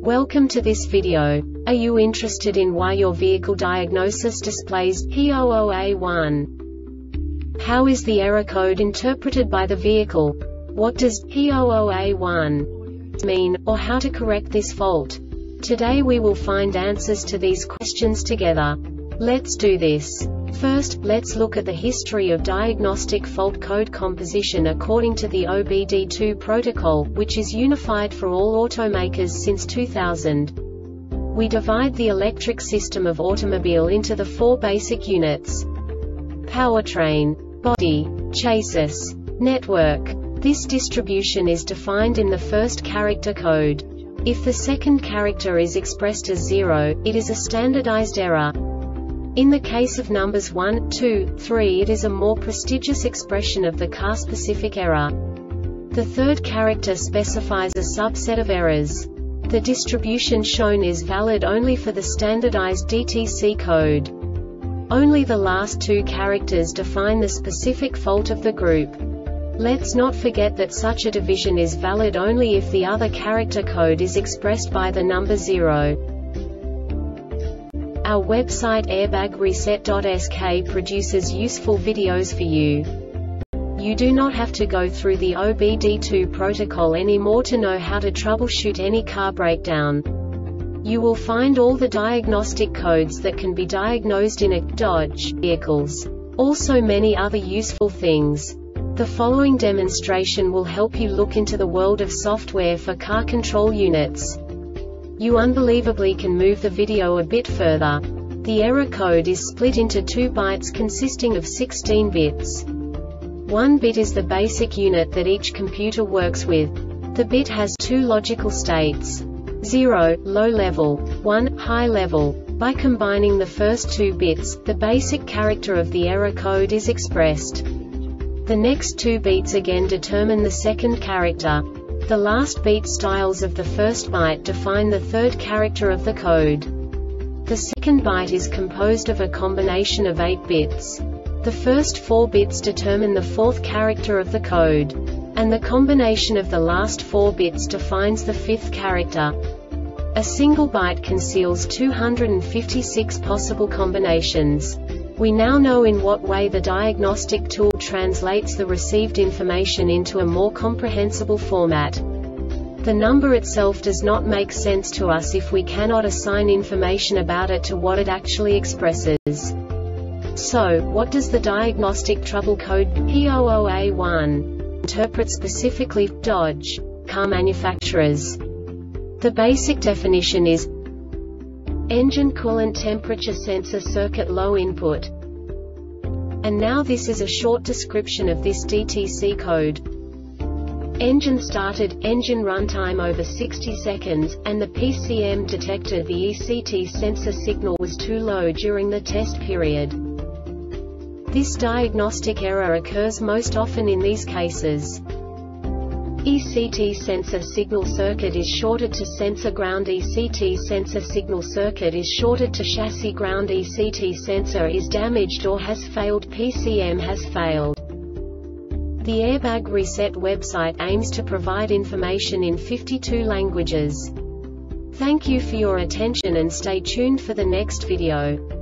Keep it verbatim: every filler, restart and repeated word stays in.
Welcome to this video. Are you interested in why your vehicle diagnosis displays P zero zero A one? How is the error code interpreted by the vehicle? What does P zero zero A one mean, or how to correct this fault? Today we will find answers to these questions together. Let's do this. First, let's look at the history of diagnostic fault code composition according to the O B D two protocol, which is unified for all automakers since two thousand. We divide the electric system of automobile into the four basic units: powertrain, body, chassis, network. This distribution is defined in the first character code. If the second character is expressed as zero, it is a standardized error. In the case of numbers one, two, three, it is a more prestigious expression of the car-specific error. The third character specifies a subset of errors. The distribution shown is valid only for the standardized D T C code. Only the last two characters define the specific fault of the group. Let's not forget that such a division is valid only if the other character code is expressed by the number zero. Our website airbag reset dot S K produces useful videos for you. You do not have to go through the O B D two protocol anymore to know how to troubleshoot any car breakdown. You will find all the diagnostic codes that can be diagnosed in a Dodge vehicles. Also many other useful things. The following demonstration will help you look into the world of software for car control units. You unbelievably can move the video a bit further. The error code is split into two bytes consisting of sixteen bits. One bit is the basic unit that each computer works with. The bit has two logical states: zero, low level, one, high level. By combining the first two bits, the basic character of the error code is expressed. The next two beats again determine the second character. The last beat styles of the first byte define the third character of the code. The second byte is composed of a combination of eight bits. The first four bits determine the fourth character of the code. And the combination of the last four bits defines the fifth character. A single byte conceals two hundred fifty-six possible combinations. We now know in what way the diagnostic tool translates the received information into a more comprehensible format. The number itself does not make sense to us if we cannot assign information about it to what it actually expresses. So, what does the diagnostic trouble code P zero zero A one interpret specifically for Dodge car manufacturers? The basic definition is engine coolant temperature sensor circuit low input. And now this is a short description of this D T C code. Engine started, engine runtime over sixty seconds, and the P C M detected the E C T sensor signal was too low during the test period. This diagnostic error occurs most often in these cases: E C T sensor signal circuit is shorted to sensor ground. E C T sensor signal circuit is shorted to chassis ground. E C T sensor is damaged or has failed. P C M has failed. The Airbag Reset website aims to provide information in fifty-two languages. Thank you for your attention and stay tuned for the next video.